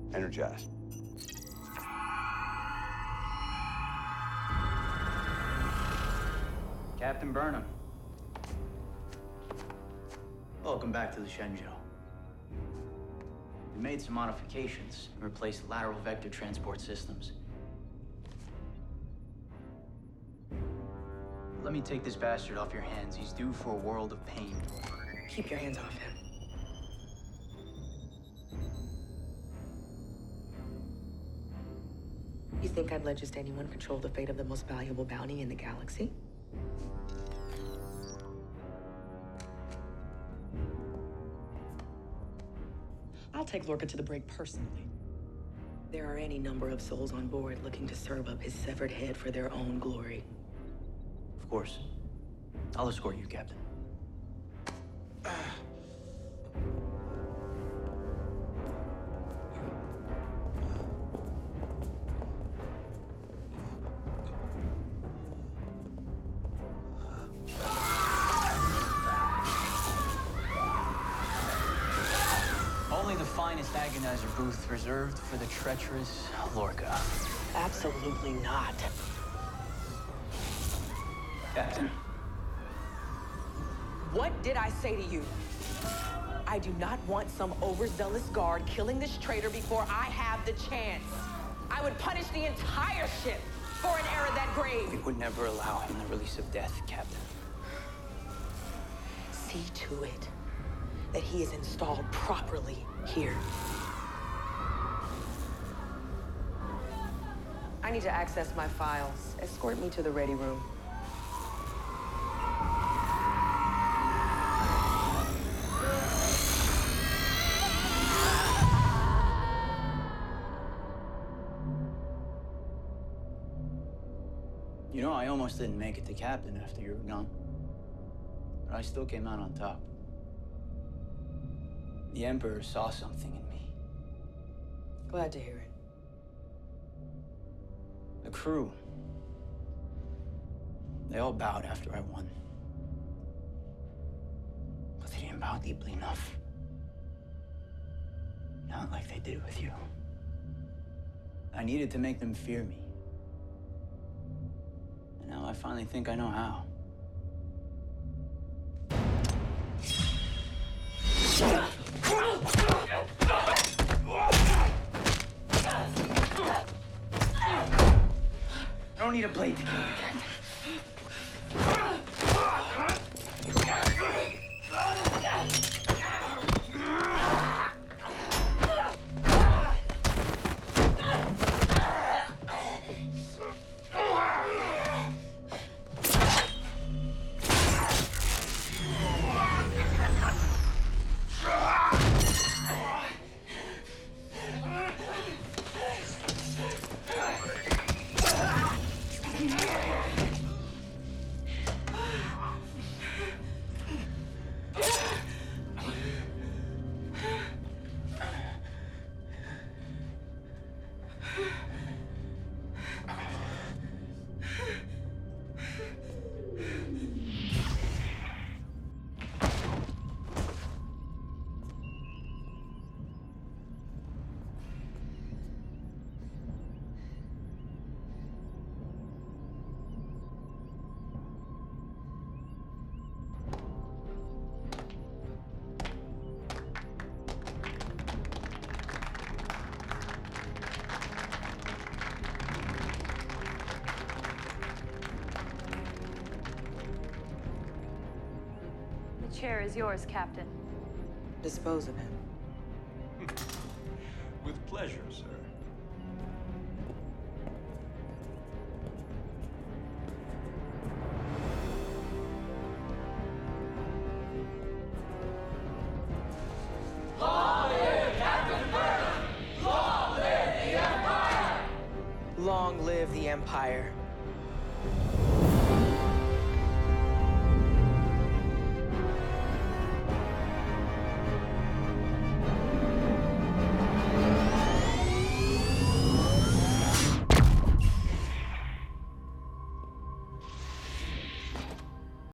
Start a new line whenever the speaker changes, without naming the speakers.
Energize.
Captain Burnham. Welcome back to the Shenzhou. We made some modifications and replaced lateral vector transport systems. Let me take this bastard off your hands. He's due for a world of pain.
Keep your hands off him. You think I'd let just anyone control the fate of the most valuable bounty in the galaxy? I'll take Lorca to the brig personally. There are any number of souls on board looking to serve up his severed head for their own glory.
Of course. I'll escort you, Captain. Only the finest agonizer booth reserved for the treacherous Lorca.
Absolutely not.
Captain.
What did I say to you? I do not want some overzealous guard killing this traitor before I have the chance. I would punish the entire ship for an error that grave.
We would never allow him the release of death, Captain.
See to it that he is installed properly here. I need to access my files. Escort me to the ready room.
You know, I almost didn't make it to captain after you were gone. But I still came out on top. The Emperor saw something in me.
Glad to hear it.
The crew. They all bowed after I won. But they didn't bow deeply enough. Not like they did with you. I needed to make them fear me. And now I finally think I know how. I don't need a blade to kill you, Captain.
The chair is yours, Captain.
Dispose of him.
With pleasure, sir.
Long live Captain Burnham! Long live the Empire!
Long live the Empire.